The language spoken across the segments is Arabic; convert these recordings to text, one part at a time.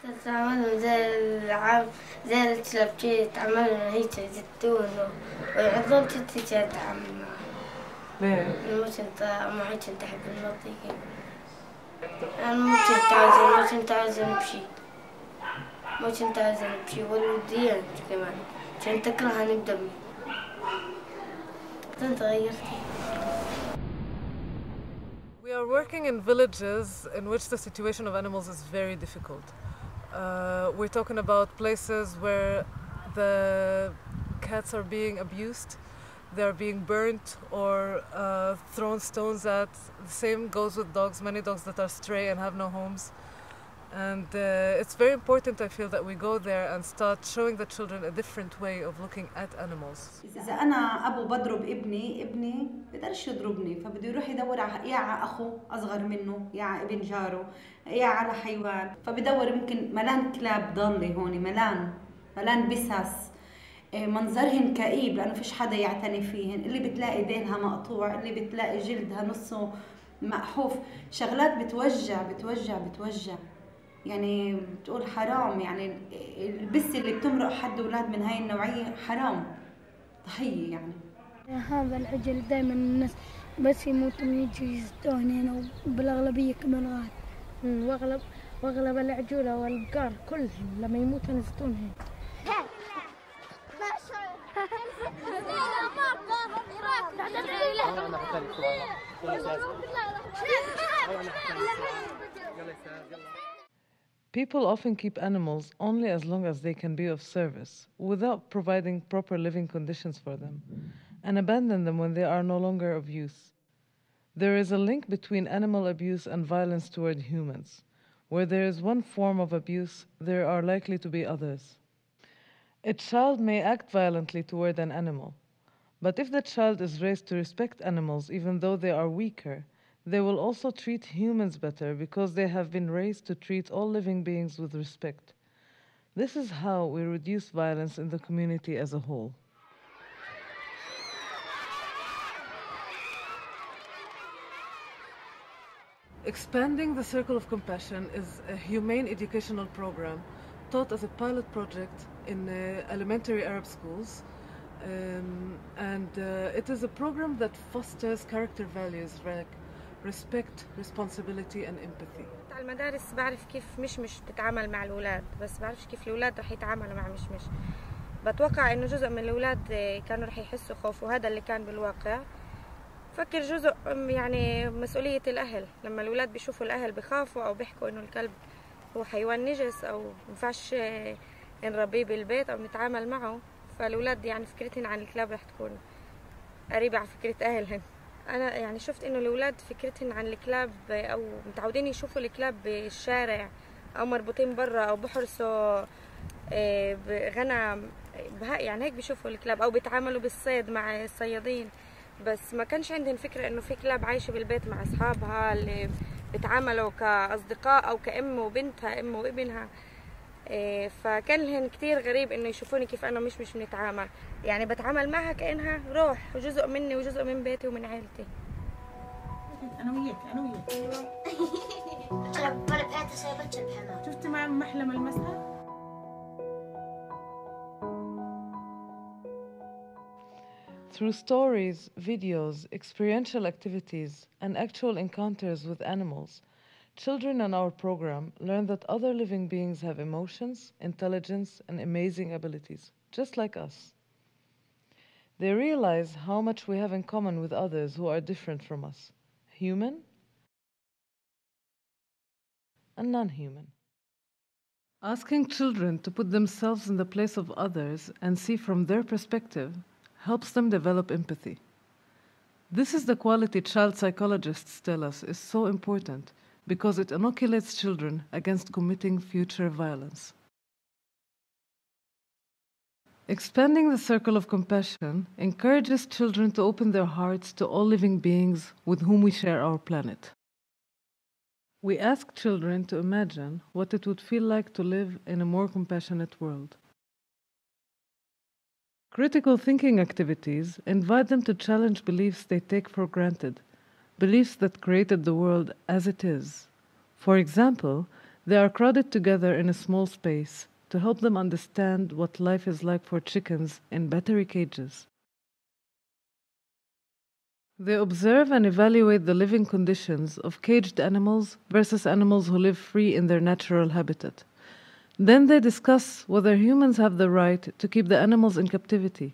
تتعاملوا زي التلبشية يتعاملوا هيك يزتون ويعضون تتي تتعامل معه. ليه؟ ما كنت أحب المنطقة. أنا ما كنت عايزة نمشي. ما كنت عايزة نمشي والوديان كمان. كنت أكرهها نبدأ. كنت غيرتي. We are working in villages in which the situation of animals is very difficult. We're talking about places where the cats are being abused, they are being burnt or thrown stones at. The same goes with dogs, many dogs that are stray and have no homes. And it's very important, I feel, that we go there and start showing the children a different way of looking at animals. إذا أنا أبو بضرب ابني بقدرش يضربني، فبده يروح يدور يا على أخو أصغر منه، يا على ابن جاره، يا على حيوان، فبدور يمكن ملان كلاب ضالة هون، ملان بسس، منظرهن كئيب لأنه فيش حدا يعتني فيهن، اللي بتلاقي دينها مقطوع، اللي بتلاقي جلدها نصه مقحوف، شغلات بتوجع. يعني بتقول حرام، يعني البسة اللي بتمرق حد أولاد من هاي النوعية حرام، ضحية يعني. هذا العجل دائما الناس بس يموتوا يجي يستوهن هنا وبالأغلبية كمان غاد. وأغلب العجولة والبقار كلهم لما يموتوا يستوهن هنا. People often keep animals only as long as they can be of service, without providing proper living conditions for them, and abandon them when they are no longer of use. There is a link between animal abuse and violence toward humans. Where there is one form of abuse, there are likely to be others. A child may act violently toward an animal, but if the child is raised to respect animals even though they are weaker, they will also treat humans better because they have been raised to treat all living beings with respect. This is how we reduce violence in the community as a whole. Expanding the Circle of Compassion is a humane educational program taught as a pilot project in elementary Arab schools. It is a program that fosters character values like respect, responsibility and empathy. على المدارس بعرف كيف مشمش تتعامل مع الأولاد، بس بعرفش كيف الأولاد رح يتعاملوا مع مشمش. بتوقع إنه جزء من الأولاد كانوا رح يحسوا خوف، وهذا اللي كان بالواقع. فكر جزء يعني مسؤولية الأهل، لما الأولاد بيشوفوا الأهل بخافوا أو بيحكوا إنه الكلب هو حيوان نجس أو مفعش نربيه بالبيت أو نتعامل معه، فالأولاد يعني فكرتهن عن الكلاب رح تكون قريبة عن فكرة أهلهن. أنا يعني شفت إنه الأولاد فكرتهن عن الكلاب أو متعودين يشوفوا الكلاب بالشارع أو مربوطين برا أو بحرسوا بغنم، يعني هيك بيشوفوا الكلاب أو بيتعاملوا بالصيد مع الصيادين، بس ما كانش عندهم فكرة إنه في كلاب عايشة بالبيت مع أصحابها اللي بيتعاملوا كأصدقاء أو كأم وبنتها، أم وابنها. فكان لهن كتير غريب إنه يشوفوني كيف أنا مش بنتعامل، يعني بتعامل معها كأنها روح وجزء مني وجزء من بيتي ومن عائلتي. أنا وياك ولا بقيت سايبتش الحمام. شفتي مع محلم المسها؟ Through stories, videos, experiential activities, and actual encounters with animals, children in our program learn that other living beings have emotions, intelligence, and amazing abilities, just like us. They realize how much we have in common with others who are different from us, human and non-human. Asking children to put themselves in the place of others and see from their perspective helps them develop empathy. This is the quality child psychologists tell us is so important because it inoculates children against committing future violence. Expanding the circle of compassion encourages children to open their hearts to all living beings with whom we share our planet. We ask children to imagine what it would feel like to live in a more compassionate world. Critical thinking activities invite them to challenge beliefs they take for granted, beliefs that created the world as it is. For example, They are crowded together in a small space to help them understand what life is like for chickens in battery cages. They observe and evaluate the living conditions of caged animals versus animals who live free in their natural habitat. Then they discuss whether humans have the right to keep the animals in captivity.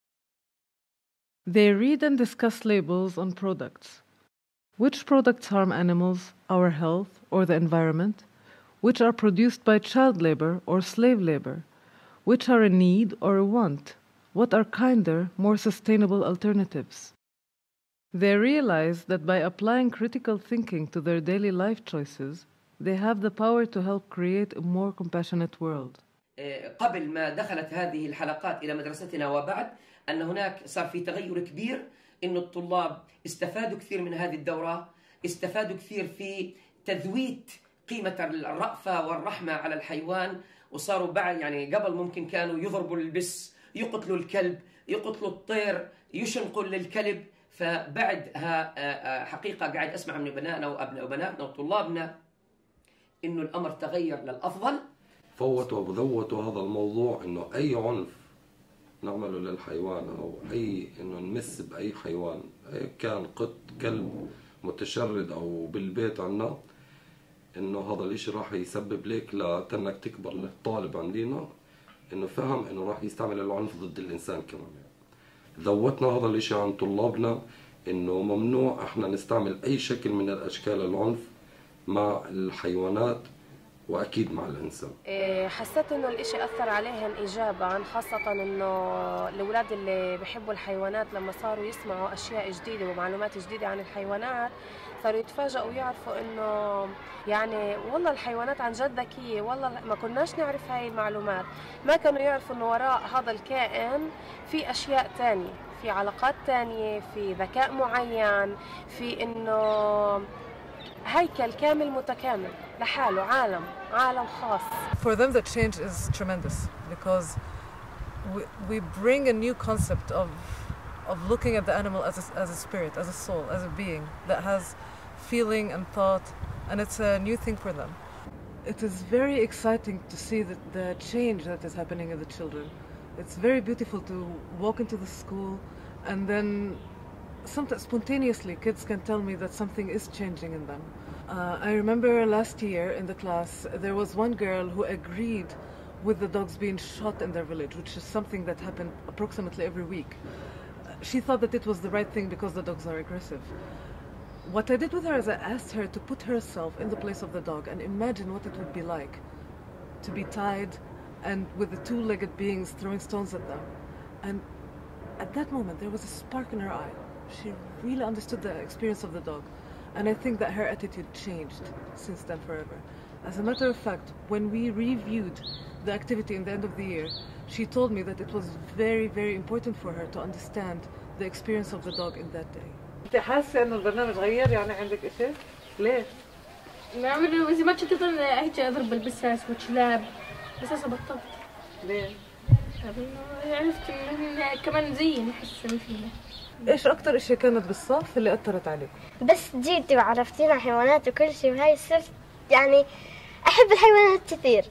They read and discuss labels on products. Which products harm animals, our health, or the environment? Which are produced by child labor or slave labor? Which are a need or a want? What are kinder, more sustainable alternatives? They realize that by applying critical thinking to their daily life choices, they have the power to help create a more compassionate world. قبل ما دخلت هذه الحلقات إلى مدرستنا وبعد أن هناك صار في تغير كبير، إنه الطلاب استفادوا كثير من هذه الدورة، استفادوا كثير في تذويت قيمة الرأفة والرحمة على الحيوان، وصاروا بعد يعني قبل ممكن كانوا يضربوا البس، يقتلوا الكلب، يقتلوا الطير، يشنقوا للكلب. فبعدها حقيقة قاعد أسمع من بناتنا وأبناء وبناتنا وطلابنا إنه الأمر تغير للأفضل. فوتوا وذوتوا هذا الموضوع، إنه أي عنف نعمله للحيوان أو أي إنه نمس بأي حيوان كان قط كلب متشرد أو بالبيت عنا، إنه هذا الإشي راح يسبب لك لتنك تكبر للطالب عندنا إنه فهم إنه راح يستعمل العنف ضد الإنسان كمان. ذوتنا هذا الإشي عن طلابنا، إنه ممنوع إحنا نستعمل أي شكل من الأشكال العنف مع الحيوانات وأكيد مع الإنسان. حسيت إنه الإشي أثر عليهم إيجاباً، خاصة إنه الأولاد اللي بيحبوا الحيوانات لما صاروا يسمعوا أشياء جديدة ومعلومات جديدة عن الحيوانات صاروا يتفاجئوا ويعرفوا إنه يعني والله الحيوانات عن جد ذكية، والله ما كناش نعرف هاي المعلومات، ما كانوا يعرفوا إنه وراء هذا الكائن في أشياء تانية، في علاقات تانية، في ذكاء معين، في إنه هيكل كامل متكامل لحاله، عالم خاص. For them the change is tremendous because we bring a new concept of looking at the animal as a spirit, as a soul, as a being that has feeling and thought, and it's a new thing for them. It is very exciting to see the change that is happening in the children. It's very beautiful to walk into the school and then sometimes spontaneously kids can tell me that something is changing in them. I remember last year in the class there was one girl who agreed with the dogs being shot in their village, which is something that happened approximately every week. She thought that it was the right thing because the dogs are aggressive. What I did with her is I asked her to put herself in the place of the dog and imagine what it would be like to be tied and with the two-legged beings throwing stones at them. And at that moment there was a spark in her eye. She really understood the experience of the dog, and I think that her attitude changed since then forever. As a matter of fact, when we reviewed the activity in the end of the year, she told me that it was very, very important for her to understand the experience of the dog in that day. انت حاسه انه البرنامج غير يعني عندك شيء؟ ليه؟ ما عمري إذا ما كنت أضل هيك أضرب بالبساس والكلاب، بس هسه بطلت. ليه؟ عرفت إن كمان زيي يحسن فيها. ايش اكثر اشياء كانت بالصف اللي اثرت عليك؟ بس جيتي وعرفتينا حيوانات وكل شيء، وهاي صرت يعني احب الحيوانات كثير.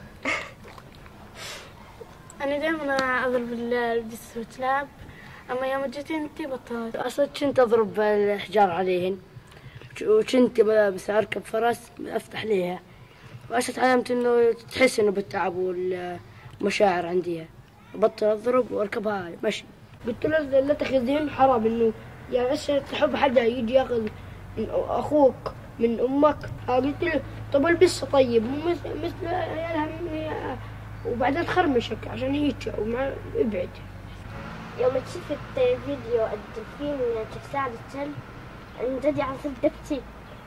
أنا دائما أضرب البس والكلاب، أما يوم جيتي أنتي بطلت. أصلا كنت أضرب الحجار عليهن، وكنت بس أركب فرس أفتح ليها، وأصلا تعلمت إنه تحس إنه بالتعب والمشاعر عنديها، بطل أضرب وأركبها مشي. قلت له لا تاخذين، حرام إنه يعني عشان تحب حدا يجي ياخذ أخوك من أمك. قلت له طب البسه طيب مثل عيالها، وبعدين تخرمشك عشان هيك ومع ابعد. يوم شفت فيديو الدلفين تفاعل الكلب عن جد يعني صرت ببكي،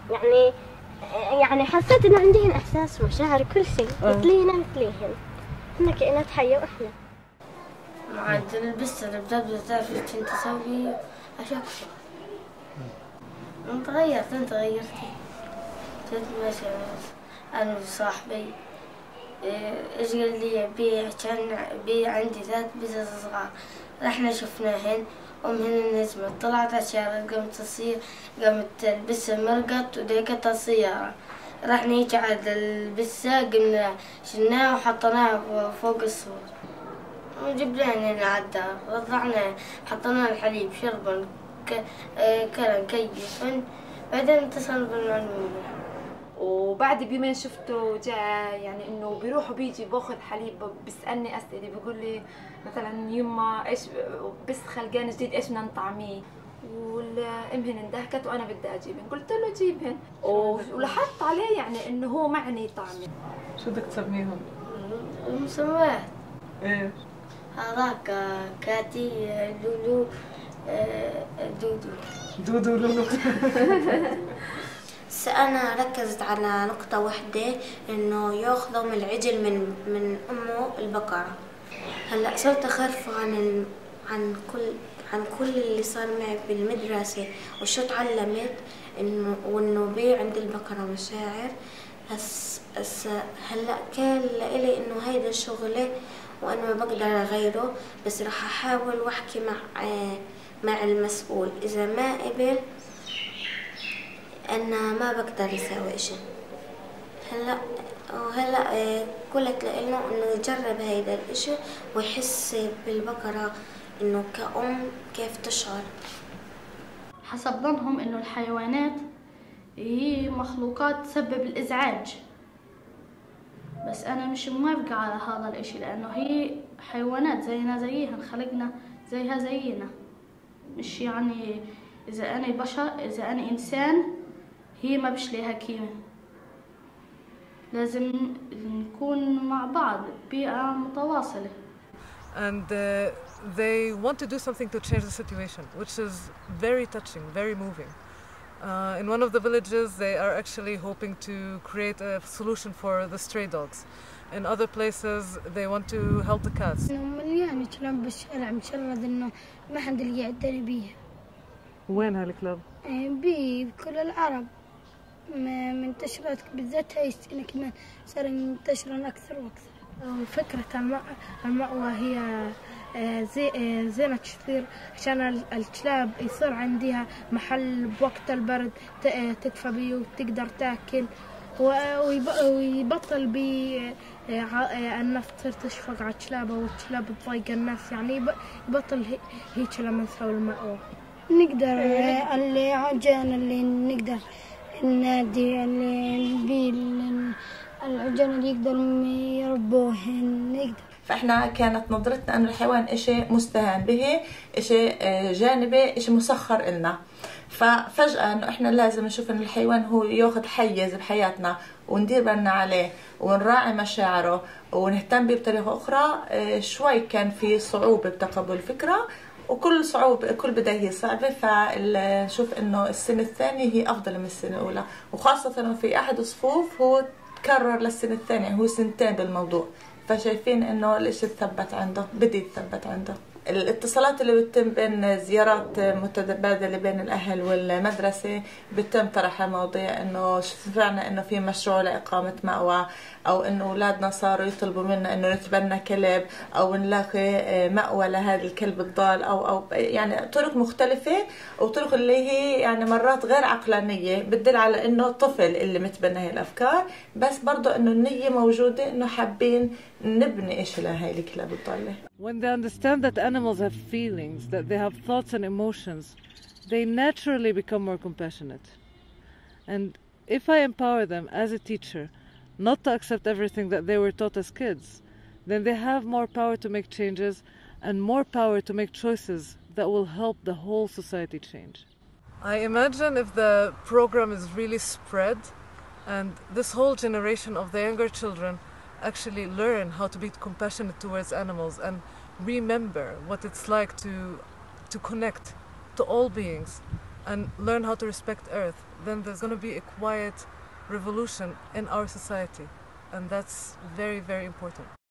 يعني حسيت إنه عندهن إحساس ومشاعر كل شيء مثلينا مثليهن، إحنا كائنات حية وإحنا. عاد البس بدأت تعرف كنت أسوي أشياء كثير. أنت غيرتي كنت ماشي أنا وصاحبي، إيش قال لي كان عندي 3 بزز صغار، رحنا شفناهن، أمهن نجمت طلعت الشارع، قامت تلبس مرقط وديكت السيارة، راح نيجي على البسة قمنا شلناه وحطيناه فوق الصور وجبناه هنا على الدار وضعناه حطينا الحليب شربا كلا كيفا بعدين اتصل بالمعلومة. وبعد بيومين شفته جاء يعني انه بيروح وبيجي باخذ حليب بيسالني اسئله بيقول لي مثلا يما ايش بس خلقان جديد ايش بدنا نطعميه والامهن اندهكت وانا بدي اجيبهن قلت له جيبهن ولاحظت عليه يعني انه هو معني طعمي. شو بدك تسميهم؟ المسميات ايه؟ هذاك كاتي لولو دودو لولو. أنا ركزت على نقطة واحدة إنه ياخذوا من العجل من أمه البقرة. هلا صرت أخاف عن كل اللي صار معي بالمدرسة وشو تعلمت إنه بيع عند البقرة مشاعر. بس هلا كان لإلي إنه هيدا شغلي وأنا ما بقدر أغيره، بس راح أحاول وأحكي مع المسؤول. إذا ما قبل أنا ما بقدر أسوي إشي. هلا قلت له إنه يجرب هيدا الإشي ويحس بالبقرة إنه كأم كيف تشعر. حسب ظنهم إنه الحيوانات هي مخلوقات تسبب الإزعاج، بس أنا مش موافقة على هذا الإشي لأنه هي حيوانات زينا زيهن، خلقنا زيها زينا. مش يعني إذا أنا بشر إذا أنا إنسان هي ما بشليها كيما. لازم نكون مع بعض بيئة متواصلة. And they want to do something to change the situation, which is very touching, very moving. In one of the villages, they are actually hoping to create a solution for the stray dogs. In other places, they want to help the cats. مليان كلاب بالشارع مشرد إنه ما حد اللي يعتني بيه. وين هالكلاب؟ بكل العرب منتشرات بالذات هاي السنة كمان صار منتشرا أكثر وأكثر. فكرة المأوى هي زينة كثير عشان الكلاب يصير عندها محل بوقت البرد تدفى بيه وتقدر تاكل ويبطل الناس تصير تشفق على الكلاب والكلاب تضايق الناس، يعني يبطل هيك لما نسوي المأوى. نقدر اللي عجان اللي نقدر النادي اللي العجان اللي يقدروا يربوهن نقدر. فاحنا كانت نظرتنا انه الحيوان اشي مستهان به، اشي جانبي، اشي مسخر إلنا. ففجأة انه احنا لازم نشوف ان الحيوان هو ياخذ حيز بحياتنا وندير بالنا عليه ونراعي مشاعره ونهتم به بطريقة أخرى. شوي كان في صعوبة بتقبل الفكرة، وكل صعوبة كل بداية هي صعبة، فنشوف انه السنة الثانية هي افضل من السنة الاولى، وخاصة انه في احد الصفوف هو تكرر للسنة الثانية، هو سنتين بالموضوع، فشايفين انه الاشي تثبت عنده، بدي يتثبت عنده. الاتصالات اللي بتتم بين زيارات متبادلة بين الأهل والمدرسة بتم طرح المواضيع إنه سمعنا إنه في مشروع لإقامة مأوى، أو إنه أولادنا صاروا يطلبوا منا إنه نتبنى كلب أو نلاقي مأوى لهذا الكلب الضال أو يعني طرق مختلفة، وطرق اللي هي يعني مرات غير عقلانية بتدل على إنه طفل اللي متبنى هاي الأفكار، بس برضو إنه النية موجودة إنه حابين نبني إيش لهاي الكلاب الضالة. When they understand that animals have feelings, that they have thoughts and emotions, they naturally become more compassionate. And if I empower them as a teacher not to accept everything that they were taught as kids, then they have more power to make changes and more power to make choices that will help the whole society change. I imagine if the program is really spread and this whole generation of the younger children actually learn how to be compassionate towards animals and remember what it's like to connect to all beings and learn how to respect Earth, then there's going to be a quiet revolution in our society, and that's very, very important.